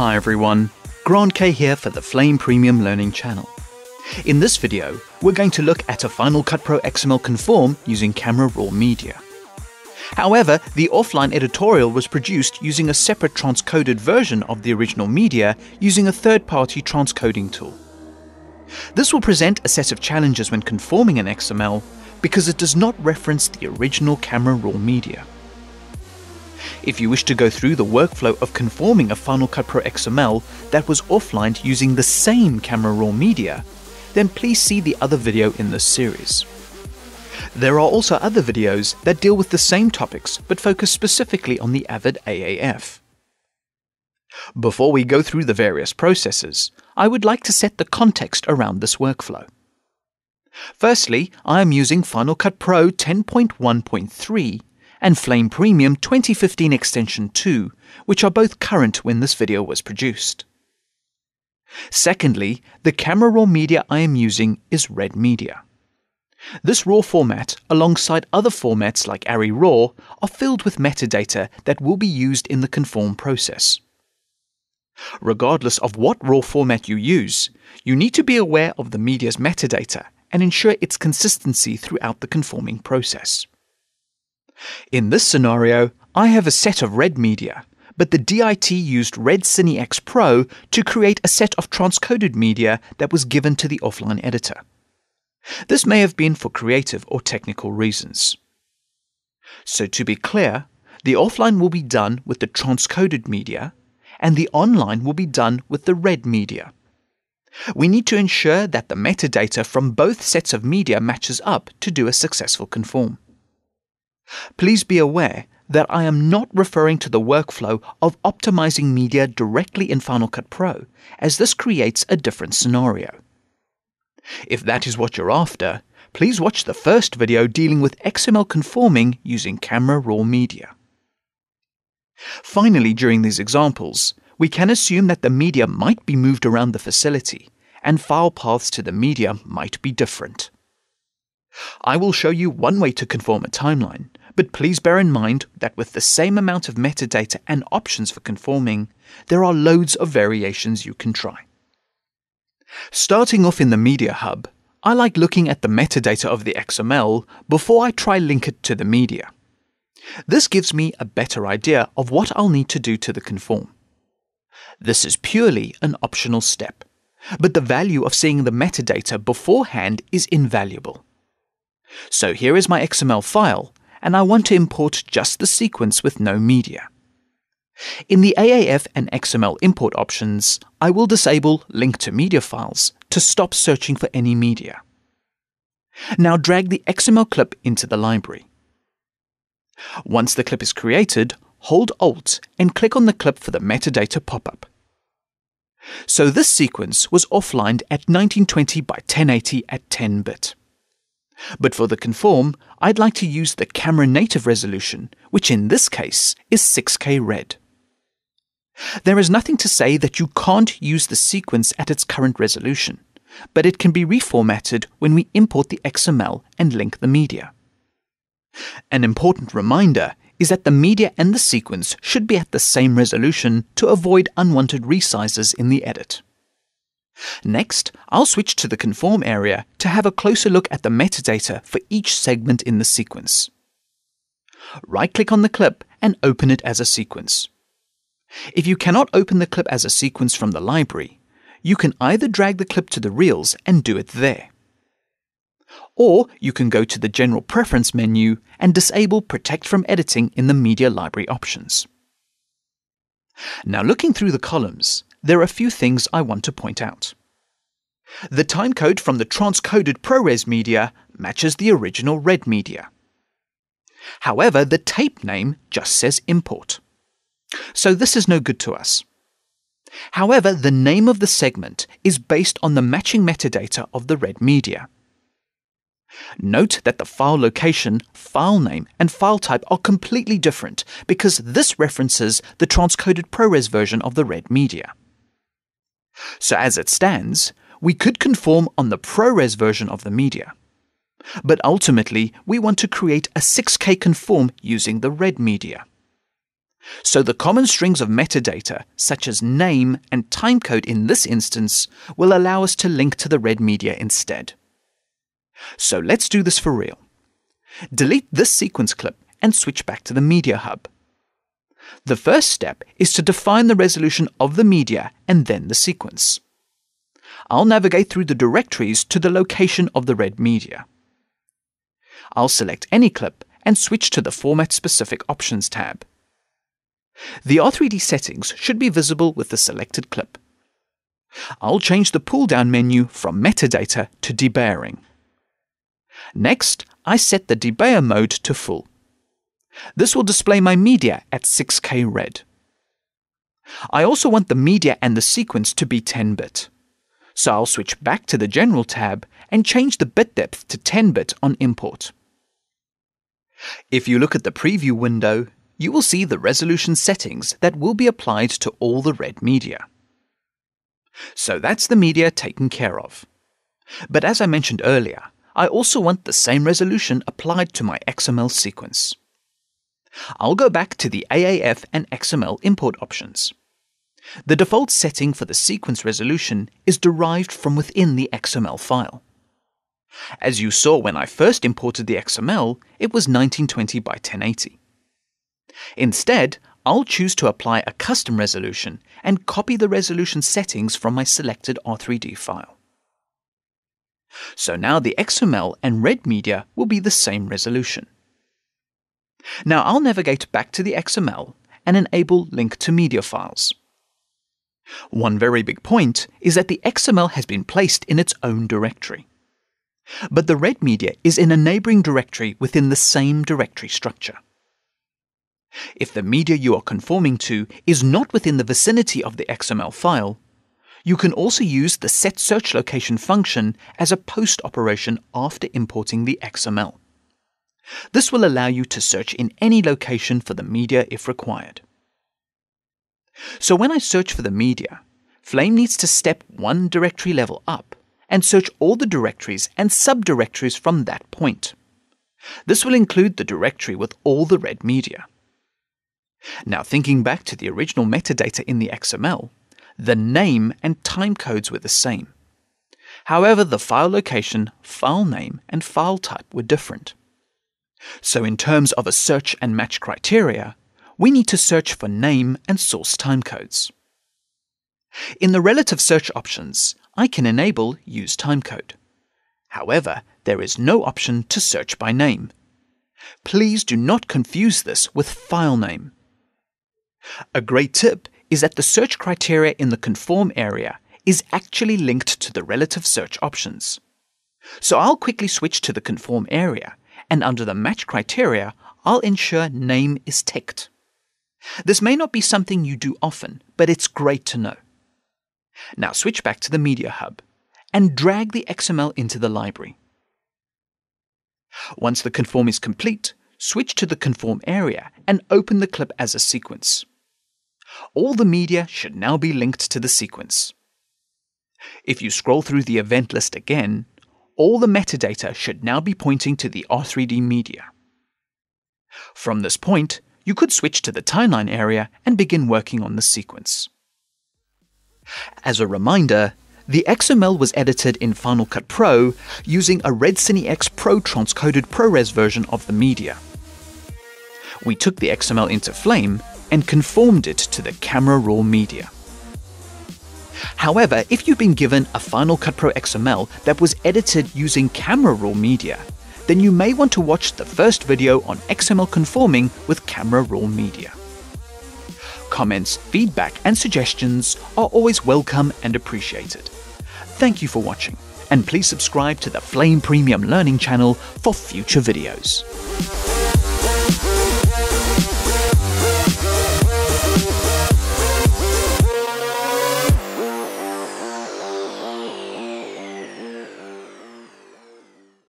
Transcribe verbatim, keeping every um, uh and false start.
Hi everyone, Grant K here for the Flame Premium Learning channel. In this video, we're going to look at a Final Cut Pro X M L Conform using Camera Raw Media. However, the offline editorial was produced using a separate transcoded version of the original media using a third-party transcoding tool. This will present a set of challenges when conforming an X M L because it does not reference the original Camera Raw Media. If you wish to go through the workflow of conforming a Final Cut Pro X M L that was offlined using the same Camera Raw Media, then please see the other video in this series. There are also other videos that deal with the same topics but focus specifically on the Avid A A F. Before we go through the various processes, I would like to set the context around this workflow. Firstly, I am using Final Cut Pro ten point one point three and Flame Premium twenty fifteen Extension two, which are both current when this video was produced. Secondly, the Camera Raw media I am using is Red Media. This RAW format, alongside other formats like ARRIRAW, are filled with metadata that will be used in the conform process. Regardless of what RAW format you use, you need to be aware of the media's metadata and ensure its consistency throughout the conforming process. In this scenario, I have a set of Red Media, but the D I T used RedCine-X Pro to create a set of transcoded media that was given to the offline editor. This may have been for creative or technical reasons. So to be clear, the offline will be done with the transcoded media, and the online will be done with the Red Media. We need to ensure that the metadata from both sets of media matches up to do a successful conform. Please be aware that I am not referring to the workflow of optimizing media directly in Final Cut Pro, as this creates a different scenario. If that is what you're after, please watch the first video dealing with X M L conforming using Camera Raw Media. Finally, during these examples, we can assume that the media might be moved around the facility, and file paths to the media might be different. I will show you one way to conform a timeline, but please bear in mind that with the same amount of metadata and options for conforming, there are loads of variations you can try. Starting off in the Media Hub, I like looking at the metadata of the X M L before I try link it to the media. This gives me a better idea of what I'll need to do to the conform. This is purely an optional step, but the value of seeing the metadata beforehand is invaluable. So here is my X M L file, and I want to import just the sequence with no media. In the A A F and X M L import options, I will disable Link to Media Files to stop searching for any media. Now drag the X M L clip into the library. Once the clip is created, hold Alt and click on the clip for the metadata pop-up. So this sequence was offlined at nineteen twenty by ten eighty at ten bit. But for the conform, I'd like to use the camera native resolution, which in this case is six K red. There is nothing to say that you can't use the sequence at its current resolution, but it can be reformatted when we import the X M L and link the media. An important reminder is that the media and the sequence should be at the same resolution to avoid unwanted resizes in the edit. Next, I'll switch to the Conform area to have a closer look at the metadata for each segment in the sequence. Right-click on the clip and open it as a sequence. If you cannot open the clip as a sequence from the library, you can either drag the clip to the reels and do it there. Or you can go to the General Preference menu and disable Protect from Editing in the Media Library options. Now looking through the columns, there are a few things I want to point out. The timecode from the transcoded ProRes media matches the original Red media. However, the tape name just says import. So this is no good to us. However, the name of the segment is based on the matching metadata of the Red media. Note that the file location, file name, and file type are completely different because this references the transcoded ProRes version of the Red media. So as it stands, we could conform on the ProRes version of the media. But ultimately, we want to create a six K conform using the Red media. So the common strings of metadata, such as name and timecode in this instance, will allow us to link to the red media instead. So let's do this for real. Delete this sequence clip and switch back to the Media Hub. The first step is to define the resolution of the media and then the sequence. I'll navigate through the directories to the location of the red media. I'll select any clip and switch to the Format-Specific Options tab. The R three D settings should be visible with the selected clip. I'll change the pull-down menu from Metadata to Debayering. Next, I set the debayer mode to full. This will display my media at six K red. I also want the media and the sequence to be ten bit. So I'll switch back to the General tab and change the bit depth to ten bit on import. If you look at the preview window, you will see the resolution settings that will be applied to all the red media. So that's the media taken care of. But as I mentioned earlier, I also want the same resolution applied to my X M L sequence. I'll go back to the A A F and X M L import options. The default setting for the sequence resolution is derived from within the X M L file. As you saw when I first imported the X M L, it was nineteen twenty by ten eighty. Instead, I'll choose to apply a custom resolution and copy the resolution settings from my selected R three D file. So now the X M L and red media will be the same resolution. Now I'll navigate back to the X M L and enable Link to Media files. One very big point is that the X M L has been placed in its own directory. But the red media is in a neighboring directory within the same directory structure. If the media you are conforming to is not within the vicinity of the X M L file, you can also use the set search location function as a post operation after importing the X M L. This will allow you to search in any location for the media if required. So when I search for the media, Flame needs to step one directory level up and search all the directories and subdirectories from that point. This will include the directory with all the red media. Now thinking back to the original metadata in the X M L, the name and time codes were the same. However, the file location, file name, and file type were different. So in terms of a search and match criteria, we need to search for name and source timecodes. In the relative search options, I can enable Use Timecode. However, there is no option to search by name. Please do not confuse this with file name. A great tip is that the search criteria in the Conform area is actually linked to the relative search options. So I'll quickly switch to the Conform area, and under the Match criteria, I'll ensure Name is ticked. This may not be something you do often, but it's great to know. Now switch back to the Media Hub and drag the X M L into the library. Once the Conform is complete, switch to the Conform area and open the clip as a sequence. All the media should now be linked to the sequence. If you scroll through the event list again, all the metadata should now be pointing to the R three D media. From this point, you could switch to the timeline area and begin working on the sequence. As a reminder, the X M L was edited in Final Cut Pro using a RedCine-X Pro transcoded ProRes version of the media. We took the X M L into Flame and conformed it to the camera raw media. However, if you've been given a Final Cut Pro X M L that was edited using camera raw media, then you may want to watch the first video on X M L conforming with camera raw media. Comments, feedback, and suggestions are always welcome and appreciated. Thank you for watching, and please subscribe to the Flame Premium Learning channel for future videos.